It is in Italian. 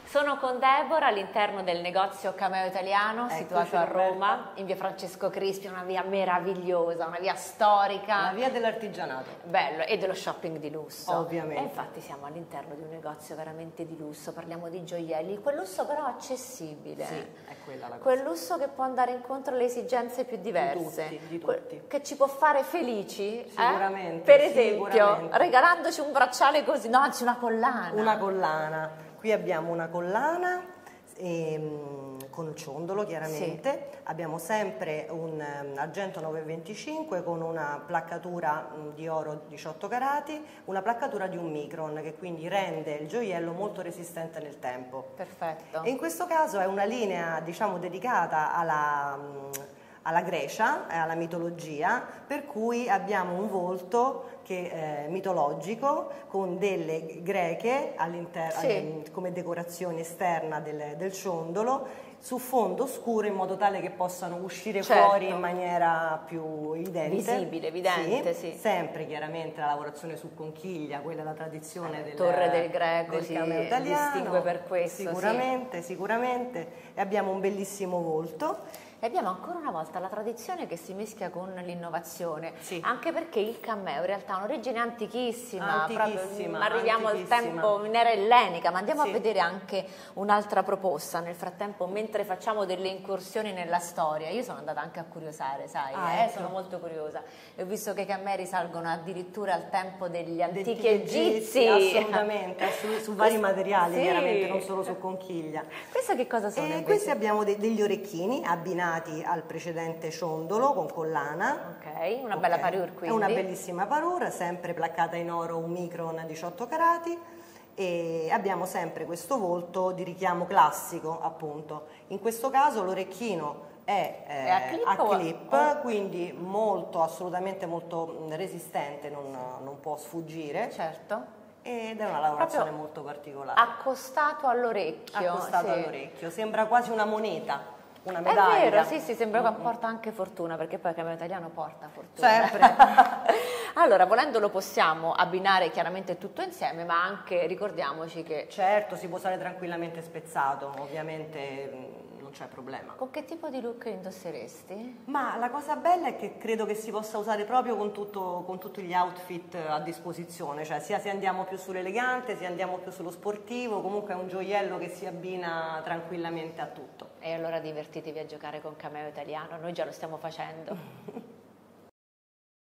Sono con Deborah all'interno del negozio Cameo Italiano, situato a Roma, in via Francesco Crispi, una via meravigliosa, una via storica. La via dell'artigianato. Bello, e dello shopping di lusso. Ovviamente. E infatti siamo all'interno di un negozio veramente di lusso, parliamo di gioielli, quel lusso però accessibile. Sì, è quella la cosa. Quel lusso che può andare incontro alle esigenze più diverse. Di tutti. Che ci può fare felici. Sicuramente. Per esempio, regalandoci un bracciale così, no, anzi una collana. Una collana. Qui abbiamo una collana con il ciondolo chiaramente, sì. Abbiamo sempre un argento 925 con una placcatura di oro 18 carati, una placcatura di 1 micron che quindi rende il gioiello molto resistente nel tempo. Perfetto. E in questo caso è una linea, diciamo, dedicata alla Grecia, alla mitologia, per cui abbiamo un volto mitologico con delle greche sì. come decorazione esterna del ciondolo su fondo scuro, in modo tale che possano uscire fuori in maniera più evidente. Visibile, evidente, sì. Sempre chiaramente la lavorazione su conchiglia, quella è la tradizione del Torre del Greco, del Cameo Italiano, distingue per questo. Sicuramente, sicuramente. E abbiamo un bellissimo volto. E abbiamo ancora una volta la tradizione che si mischia con l'innovazione, sì. Anche perché il Cameo in realtà ha un'origine antichissima, antichissima, arriviamo al tempo in era ellenica, ma andiamo a vedere anche un'altra proposta nel frattempo, mentre facciamo delle incursioni nella storia. Io sono andata anche a curiosare, sai, ecco. Sono molto curiosa e ho visto che i Camei risalgono addirittura al tempo degli antichi egizi. Assolutamente, su vari materiali, sì. Chiaramente, non solo su conchiglia. Questi che cosa sono? Questi abbiamo degli orecchini abbinati al precedente ciondolo con collana. Ok, una bella parure quindi. È una bellissima parure, sempre placcata in oro 1 micron 18 carati. E abbiamo sempre questo volto di richiamo classico, appunto. In questo caso l'orecchino è a clip, quindi assolutamente molto resistente, non può sfuggire. Certo. Ed è una lavorazione molto particolare. Accostato all'orecchio. Accostato all'orecchio, sembra quasi una moneta. Una medaglia. È vero, sì, sembra che porta anche fortuna, perché poi il Cameo Italiano porta fortuna. Sempre. Allora, volendo lo possiamo abbinare chiaramente tutto insieme, ma anche ricordiamoci che... Certo, si può usare tranquillamente spezzato, ovviamente non c'è problema. Con che tipo di look indosseresti? Ma la cosa bella è che credo che si possa usare proprio con tutti gli outfit a disposizione, cioè sia se andiamo più sull'elegante, sia andiamo più sullo sportivo, comunque è un gioiello che si abbina tranquillamente a tutto. E allora divertitevi a giocare con Cameo Italiano, noi già lo stiamo facendo.